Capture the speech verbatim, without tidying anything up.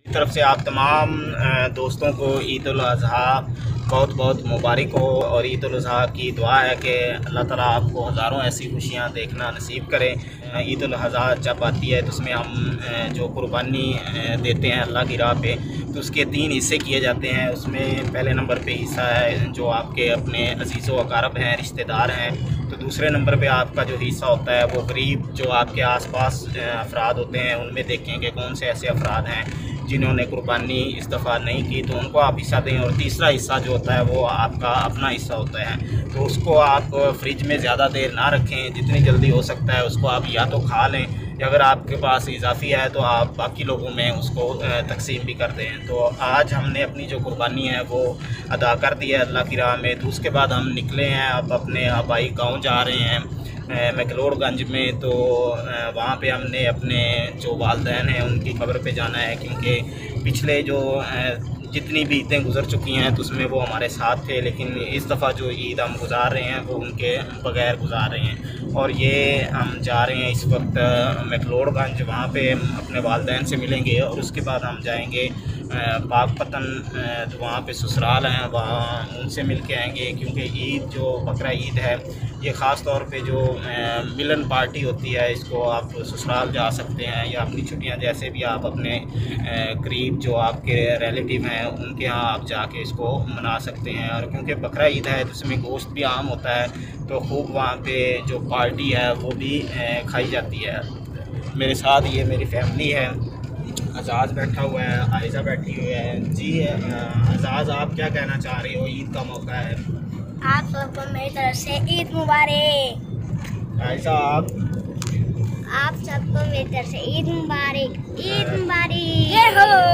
तरफ से आप तमाम दोस्तों को ईद उल अज़हा बहुत बहुत मुबारक हो और ईद उल अज़हा की दुआ है कि अल्लाह ताला आपको हज़ारों ऐसी खुशियाँ देखना नसीब करें। ईद उल अज़हा जब आती है तो उसमें हम जो कुर्बानी देते हैं अल्लाह की राह पे, तो उसके तीन हिस्से किए जाते हैं। उसमें पहले नंबर पे हिस्सा है जो आपके अपने अज़ीज़ व अक़ारब हैं, रिश्तेदार हैं। तो दूसरे नंबर पे आपका जो हिस्सा होता है वो गरीब जो आपके आसपास अफराद होते हैं, उनमें देखें कि कौन से ऐसे अफराद हैं जिन्होंने कुर्बानी इस दफ़ा नहीं की, तो उनको आप हिस्सा दें। और तीसरा हिस्सा जो होता है वो आपका अपना हिस्सा होता है, तो उसको आप फ्रिज में ज़्यादा देर ना रखें, जितनी जल्दी हो सकता है उसको आप या तो खा लें, या अगर आपके पास इजाफ़ी है तो आप बाकी लोगों में उसको तकसीम भी कर दें। तो आज हमने अपनी जो कुर्बानी है वो अदा कर दी है अल्लाह की राह में। तो उसके बाद हम निकले हैं, अब अपने आबाई गाँव जा रहे हैं मैकलोडगंज में। तो वहाँ पे हमने अपने जो वालदैन हैं उनकी कब्र पे जाना है, क्योंकि पिछले जो जितनी भी ईदें गुजर चुकी हैं तो उसमें वो हमारे साथ थे, लेकिन इस दफ़ा जो ईद हम गुजार रहे हैं वो उनके बग़ैर गुजार रहे हैं। और ये हम जा रहे हैं इस वक्त मैकलोडगंज, वहाँ पे हम अपने वालदैन से मिलेंगे और उसके बाद हम जाएंगे पाकपतन, वहाँ पे ससुराल हैं, वहाँ उनसे मिल के आएंगे। क्योंकि ईद जो बकरा ईद है ये ख़ास तौर पे जो मिलन पार्टी होती है, इसको आप ससुराल जा सकते हैं या अपनी छुट्टियां जैसे भी आप अपने करीब जो आपके रिलेटिव हैं उनके यहाँ आप जाके इसको मना सकते हैं। और क्योंकि बकरा ईद है तो इसमें गोश्त भी आम होता है, तो खूब वहाँ पे जो पार्टी है वो भी खाई जाती है। मेरे साथ ये मेरी फैमिली है, अजाज बैठा हुआ है, आयशा बैठी हुई है। जी अजाज, आप क्या कहना चाह रही हो? ईद का मौका है, आप सबको मेरी तरफ से ईद मुबारक। आयशा आप आप सबको मेरी तरफ से ईद मुबारक। ईद मुबारक।